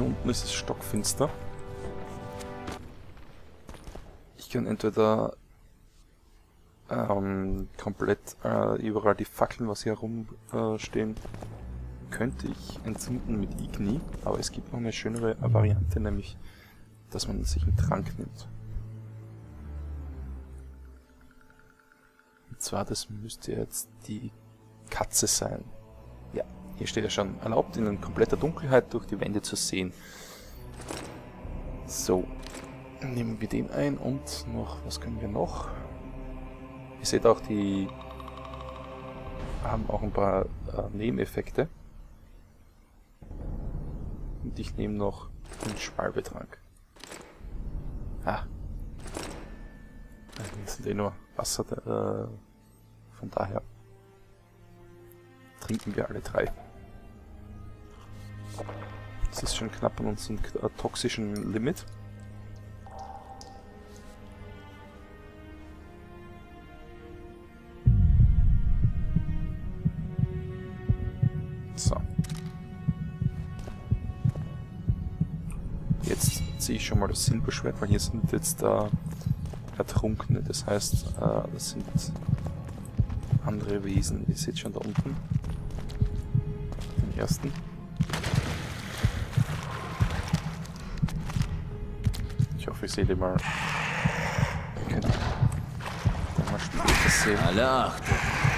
hier unten ist es stockfinster. Ich kann entweder komplett überall die Fackeln, was hier herumstehen, könnte ich entzünden mit Igni, aber es gibt noch eine schönere Variante, nämlich, dass man sich einen Trank nimmt. Und zwar, das müsste jetzt die Katze sein. Ja, hier steht ja schon, erlaubt in kompletter Dunkelheit durch die Wände zu sehen. So, nehmen wir den ein und noch, was können wir noch? Ihr seht auch, die haben auch ein paar Nebeneffekte. Und ich nehme noch den Schwalbetrank. Ah. Das sind eh nur Wasser, von daher trinken wir alle 3. Das ist schon knapp an unserem toxischen Limit. So. Jetzt ziehe ich schon mal das Silberschwert, weil hier sind jetzt Ertrunkene, das heißt, das sind andere Wesen. Ihr seht schon da unten den ersten. Ich hoffe, ich sehe den mal. Wir können dann mal später sehen. Alle Achtung!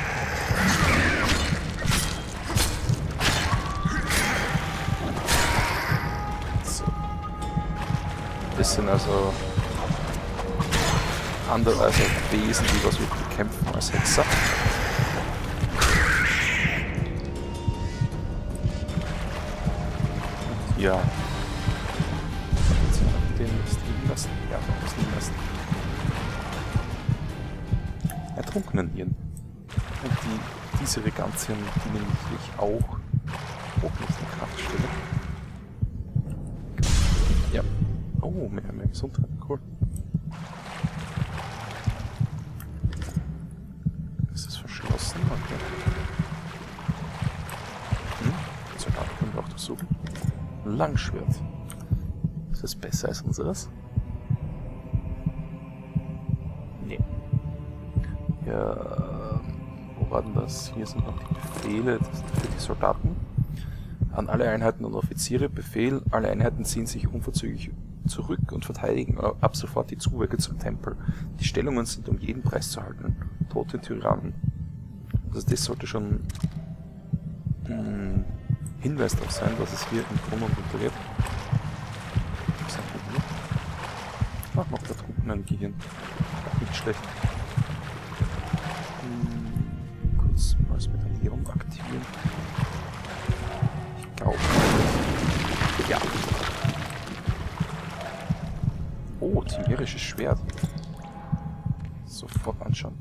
Das sind also andere, also Wesen, die was wir bekämpfen als Hexer. Ja. Jetzt den das liegen lassen. Ja, das liegen lassen. Ertrunkenen Hirn. Und diese Regantien dienen natürlich auch hochnutzende Kraftstelle. Ja. Oh, mehr Gesundheit, cool. Ist es verschlossen? Okay. Den Soldaten können wir auch durchsuchen. Ein Langschwert. Ist das besser als unseres? Nee. Ja, wo war denn das? Hier sind noch die Befehle, das sind für die Soldaten. An alle Einheiten und Offiziere Befehl, alle Einheiten ziehen sich unverzüglich zurück und verteidigen ab sofort die Zuwege zum Tempel. Die Stellungen sind um jeden Preis zu halten. Tote Tyrannen. Also das sollte schon Hinweis darauf sein, dass es hier im Grund und drunter geht. Was haben wir hier? Ach, noch da drunten ein Gehirn. Auch nicht schlecht. Kurz mal das Medaillon aktivieren. Ich glaube. Ja. Oh, chimärisches Schwert. Sofort anschauen.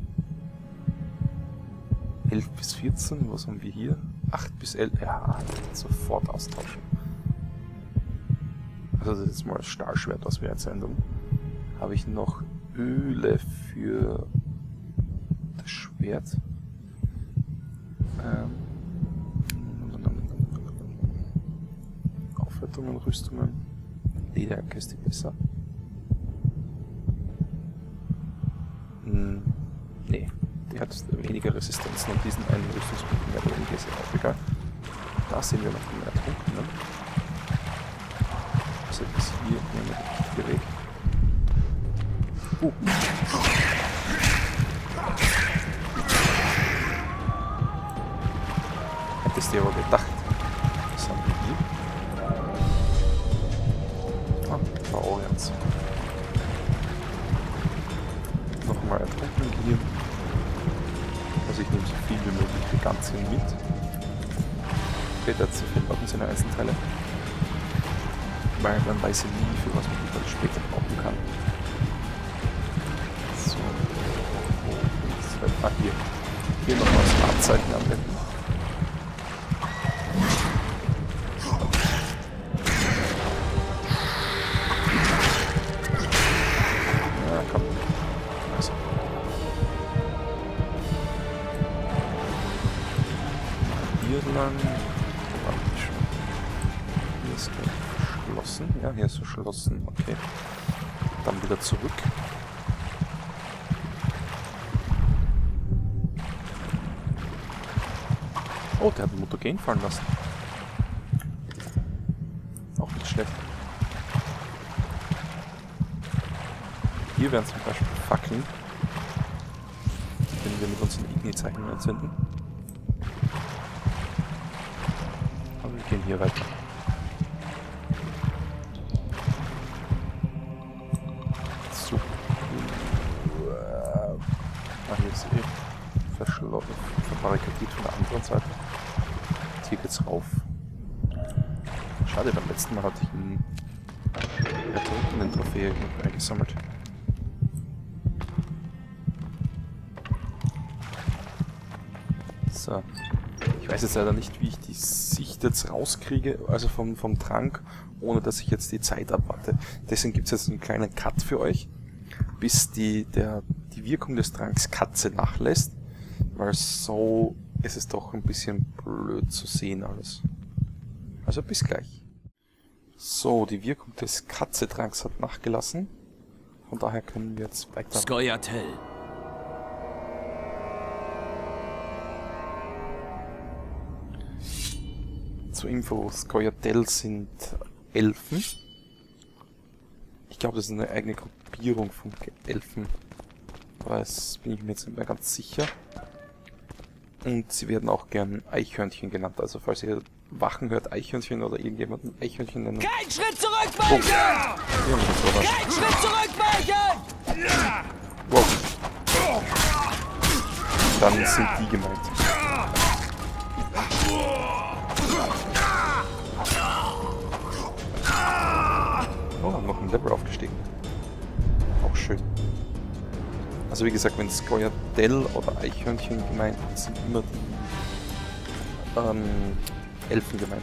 11 bis 14, was haben wir hier? 8 bis 11, ja, sofort austauschen. Also das ist mal das Stahlschwert, was wir jetzt ändern. Habe ich noch Öle für das Schwert? Aufwertungen, Rüstungen. Lederjacke ist die besser. Nee, die hat weniger Resistenzen und diesen einen Rüstungspunkt mehr oder weniger, ist ja auch egal. Da sehen wir noch den Ertrunkenen. Also bis hier nehmen wir den richtigen Weg. Hättest du aber gedacht. Was haben wir hier? Ah, war Orients. Nochmal ertrunken hier. Also ich nehme so viel wie möglich die ganze mit. Später zu viel auch in seine Einzelteile. Weil man weiß ja nie, für was man die dann später brauchen kann. So. Ah, hier. Hier nochmal das Wahrzeichen anwenden. Ja, komm. Also. Hier lang. Hier ist der hier ist verschlossen. Okay. Dann wieder zurück. Oh, der hat den Mutagen fallen lassen. Auch nicht schlecht. Hier werden zum Beispiel Fackeln, wenn wir mit unseren Igni-Zeichen entzünden. Aber wir gehen hier weiter. So. Hier ist verschlossen, verbarrikadiert von der anderen Seite. Und hier geht's rauf. Schade, beim letzten Mal hatte ich einen ertrunkenen Trophäe eingesammelt. So. Ich weiß jetzt leider nicht, wie ich die Sicht jetzt rauskriege, also vom Trank, ohne dass ich jetzt die Zeit abwarte. Deswegen gibt es jetzt einen kleinen Cut für euch, bis die Wirkung des Tranks Katze nachlässt, weil so ist es doch ein bisschen blöd zu sehen alles. Also bis gleich. So, die Wirkung des Katze-Tranks hat nachgelassen. Von daher können wir jetzt weiter. Scoia'tael. Zur Info, Scoia'tael sind Elfen. Ich glaube, das ist eine eigene Gruppierung von Elfen. Aber das bin ich mir jetzt nicht mehr ganz sicher. Und sie werden auch gern Eichhörnchen genannt. Also falls ihr Wachen hört, Eichhörnchen oder irgendjemanden Eichhörnchen nennen. Kein Schritt zurück, Weichen! Oh. Kein Schritt zurück, Weichen! Wow. Dann sind die gemeint. Oh, haben noch ein Level aufgestiegen. Auch schön. Also wie gesagt, wenn Scoia'tael oder Eichhörnchen gemeint sind, immer die Elfen gemeint.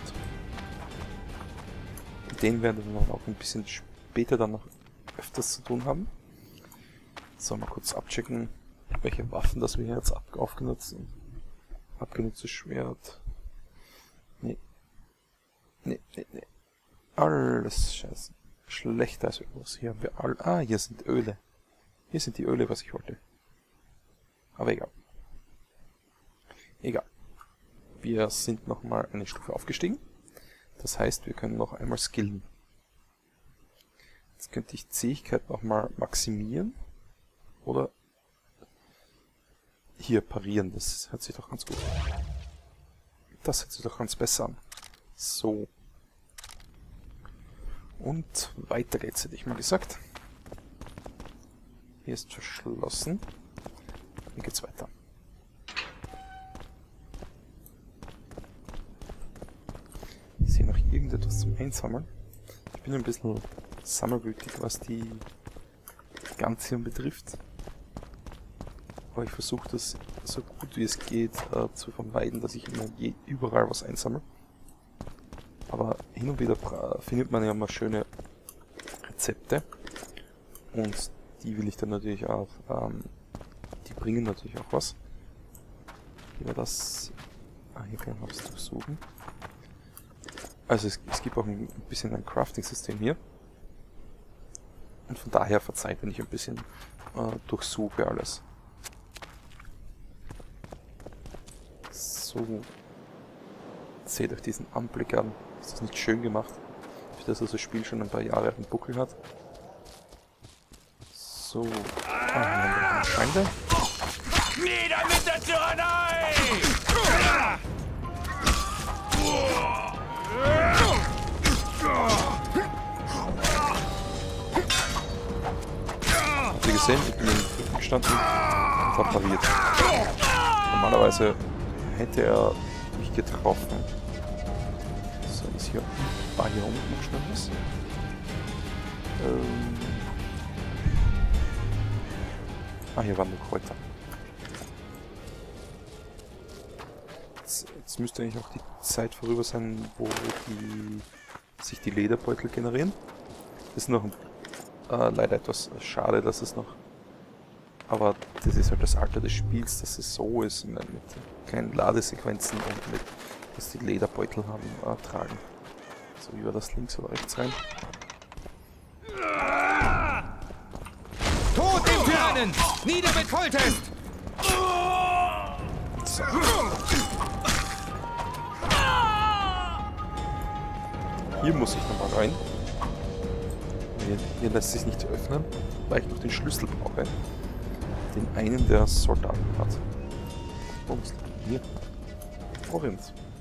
Mit denen werden wir noch auch ein bisschen später dann noch öfters zu tun haben. So, mal kurz abchecken, welche Waffen das wir hier jetzt aufgenutzt haben. Abgenutztes Schwert. Nee. Nee. Alles scheiße. Schlechter als irgendwas. Hier haben wir all. Ah, hier sind Öle. Hier sind die Öle, was ich wollte. Aber egal. Egal. Wir sind nochmal eine Stufe aufgestiegen. Das heißt, wir können noch einmal skillen. Jetzt könnte ich Zähigkeit nochmal maximieren. Oder hier parieren. Das hört sich doch ganz gut an. Das hört sich doch ganz besser an. So. Und weiter geht's, hätte ich mal gesagt. Hier ist verschlossen. Hier geht's weiter. Ich sehe noch irgendetwas zum Einsammeln. Ich bin ein bisschen sammelwütig, was die Ganzhirn betrifft. Aber ich versuche das so gut wie es geht zu vermeiden, dass ich immer überall was einsammle. Aber hin und wieder findet man ja mal schöne Rezepte. Und die will ich dann natürlich auch, die bringen natürlich auch was. Wie war das? Hier können wir was durchsuchen. Also es gibt auch ein bisschen ein Crafting-System hier. Und von daher verzeiht, wenn ich ein bisschen durchsuche alles. So. Seht euch diesen Anblick an. Ist das nicht schön gemacht? Für das das Spiel schon ein paar Jahre auf dem Buckel hat. So. Hier haben wir noch Feinde. Nieder mit der Tyrannei! Habt ihr gesehen? Ich bin im Rücken gestanden und hab pariert. Normalerweise hätte er mich getroffen. So, ist hier. Hier unten noch schnell was. Hier waren noch Kräuter. Jetzt müsste eigentlich auch die Zeit vorüber sein, wo sich die Lederbeutel generieren. Das ist noch leider etwas schade, dass es noch... Aber das ist halt das Alter des Spiels, dass es so ist, mit kleinen Ladesequenzen und mit, dass die Lederbeutel haben, tragen. So, wie war das links oder rechts rein? Baronin! Nieder mit Volltest! So. Hier muss ich nochmal rein. Hier lässt sich nicht öffnen, weil ich noch den Schlüssel brauche. Den einen der Soldaten hat. Wo ist hier? Orient.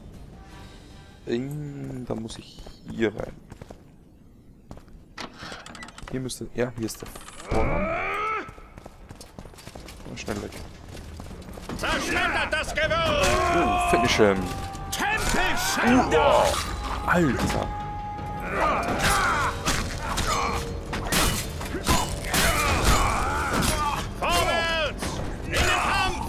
Da muss ich hier rein. Hier müsste... Ja, hier ist der Vorraum. Schnell weg. Zerschmettert das Gewürm! Finish him. Tempelschänder! Alter. Vorwärts! In den Kampf!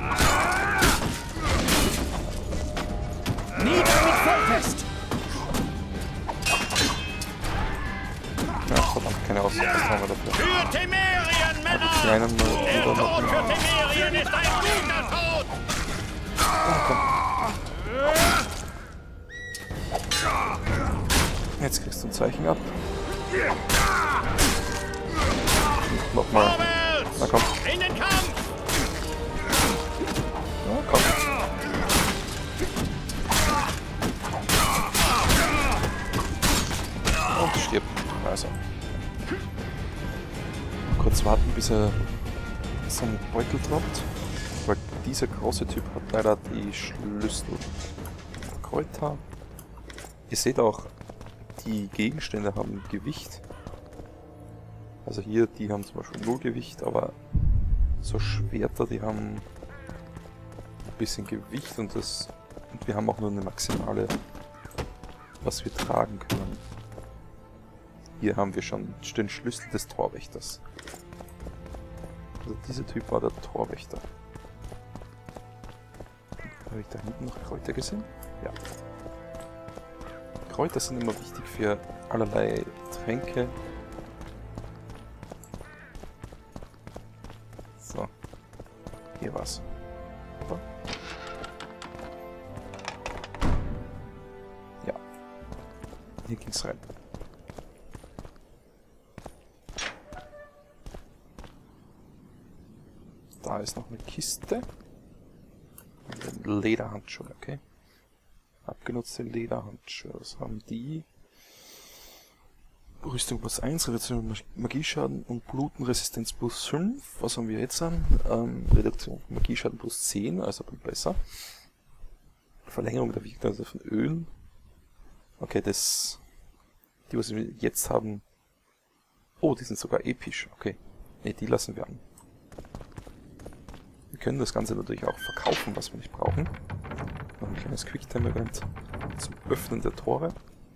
Nieder mit Volltest! Ja, verdammt, keine Ausdauer dafür. Für Temerien, Männer! Kleinen Der Bruder Tod noch. für Temerien ist ein guter Tod! Jetzt kriegst du ein Zeichen ab. Nochmal. Vorwärts! Na komm. In den Kampf! Na komm. Und stirbt. Also. Kurz warten, bis er seinen Beutel droppt. Weil dieser große Typ hat leider die Schlüsselkräuter. Ihr seht auch, die Gegenstände haben Gewicht. Also hier, die haben zum Beispiel 0 Gewicht, aber so Schwerter, die haben ein bisschen Gewicht und wir haben auch nur eine maximale, was wir tragen können. Hier haben wir schon den Schlüssel des Torwächters. Also dieser Typ war der Torwächter. Habe ich da hinten noch Kräuter gesehen? Ja. Kräuter sind immer wichtig für allerlei Tränke. So. Hier war's. Oder? Ja. Hier ging's rein. Da ist noch eine Kiste. Lederhandschuhe, okay. Abgenutzte Lederhandschuhe. Was haben die? Rüstung plus 1, Reduktion Magieschaden und Blutenresistenz plus 5. Was haben wir jetzt an? Reduktion Magieschaden plus 10, also besser. Verlängerung der Wirkung von Öl. Okay, die, was wir jetzt haben. Oh, die sind sogar episch. Okay. Ne, die lassen wir an. Wir können das Ganze natürlich auch verkaufen, was wir nicht brauchen. Noch ein kleines Quicktime-Event zum Öffnen der Tore.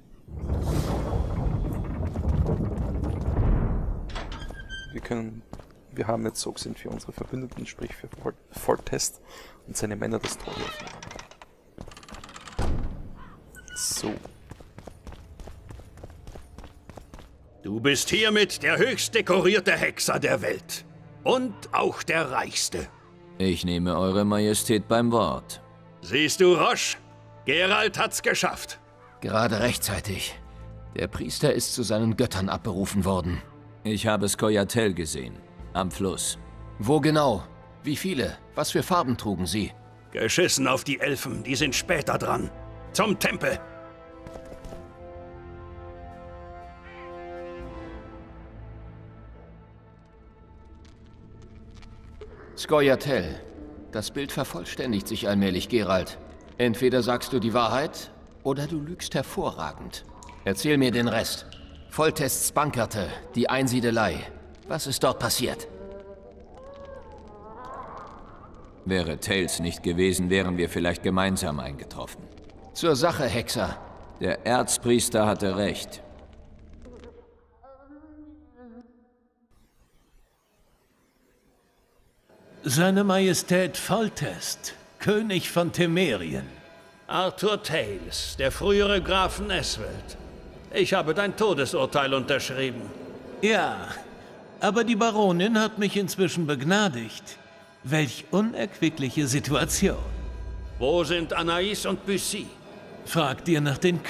Wir haben jetzt so gesehen für unsere Verbündeten, sprich für Foltest und seine Männer das Tor öffnen. So. Du bist hiermit der höchst dekorierte Hexer der Welt. Und auch der reichste. Ich nehme Eure Majestät beim Wort. Siehst du, Roche? Geralt hat's geschafft. Gerade rechtzeitig. Der Priester ist zu seinen Göttern abberufen worden. Ich habe Scoia'tael gesehen. Am Fluss. Wo genau? Wie viele? Was für Farben trugen sie? Geschissen auf die Elfen, die sind später dran. Zum Tempel. Scoia'tael. Das Bild vervollständigt sich allmählich, Geralt. Entweder sagst du die Wahrheit, oder du lügst hervorragend. Erzähl mir den Rest. Foltests Bankerte, die Einsiedelei. Was ist dort passiert? Wäre Tails nicht gewesen, wären wir vielleicht gemeinsam eingetroffen. Zur Sache, Hexer. Der Erzpriester hatte recht. Seine Majestät Foltest, König von Temerien. Arthur Tails, der frühere Graf von Eswelt. Ich habe dein Todesurteil unterschrieben. Ja, aber die Baronin hat mich inzwischen begnadigt. Welch unerquickliche Situation. Wo sind Anais und Bussy? Fragt ihr nach den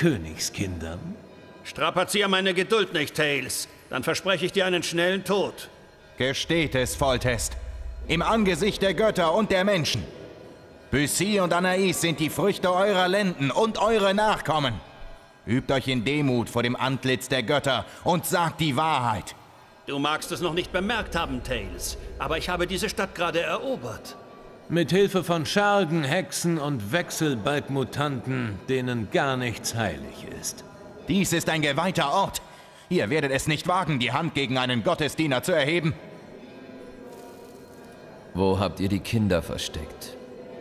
Königskindern? Strapazier meine Geduld nicht, Tails. Dann verspreche ich dir einen schnellen Tod. Gesteht es, Foltest. Im Angesicht der Götter und der Menschen. Bussy und Anais sind die Früchte eurer Lenden und eure Nachkommen. Übt euch in Demut vor dem Antlitz der Götter und sagt die Wahrheit. Du magst es noch nicht bemerkt haben, Tails, aber ich habe diese Stadt gerade erobert. Mit Hilfe von Schergen, Hexen und Wechselbalgmutanten, denen gar nichts heilig ist. Dies ist ein geweihter Ort. Ihr werdet es nicht wagen, die Hand gegen einen Gottesdiener zu erheben. Wo habt ihr die Kinder versteckt?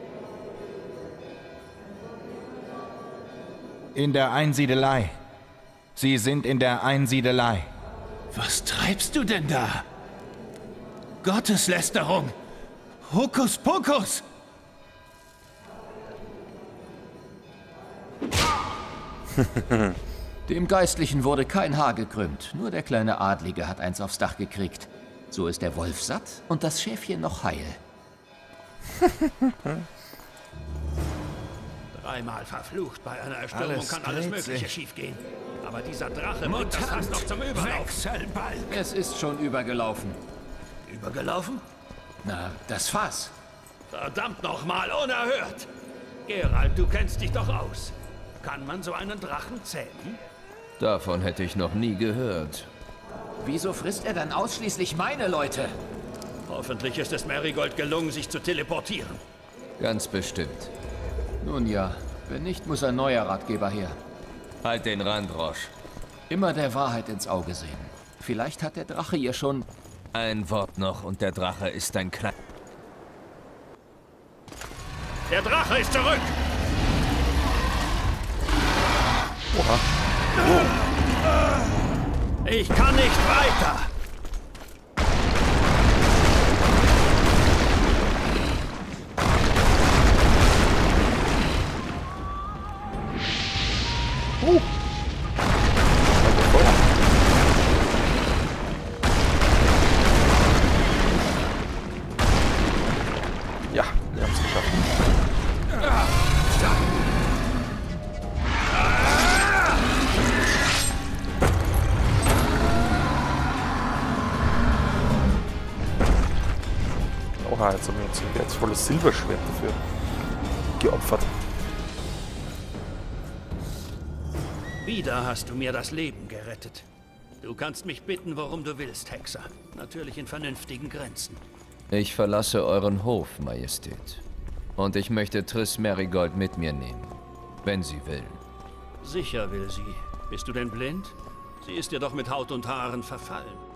In der Einsiedelei. Sie sind in der Einsiedelei. Was treibst du denn da? Gotteslästerung! Hokuspokus! Dem Geistlichen wurde kein Haar gekrümmt. Nur der kleine Adlige hat eins aufs Dach gekriegt. So ist der Wolf satt und das Schäfchen noch heil. Dreimal verflucht, bei einer Erstürmung kann alles Mögliche schiefgehen. Aber dieser Drache bringt das Fass noch zum Überlaufen. Es ist schon übergelaufen. Übergelaufen? Na, das Fass. Verdammt nochmal, unerhört! Geralt, du kennst dich doch aus. Kann man so einen Drachen zähmen? Davon hätte ich noch nie gehört. Wieso frisst er dann ausschließlich meine Leute? Hoffentlich ist es Marigold gelungen, sich zu teleportieren. Ganz bestimmt. Nun ja, wenn nicht, muss ein neuer Ratgeber her. Halt den Rand, Roche. Immer der Wahrheit ins Auge sehen. Vielleicht hat der Drache ihr schon... Ein Wort noch und der Drache ist ein Klein... Der Drache ist zurück! Oha. Ich kann nicht weiter! Ja, wir haben es geschafft. Oha, jetzt haben wir uns ein wertvolles Silberschwert dafür geopfert. Wieder hast du mir das Leben gerettet. Du kannst mich bitten, worum du willst, Hexer. Natürlich in vernünftigen Grenzen. Ich verlasse euren Hof, Majestät. Und ich möchte Triss Merigold mit mir nehmen, wenn sie will. Sicher will sie. Bist du denn blind? Sie ist dir doch mit Haut und Haaren verfallen.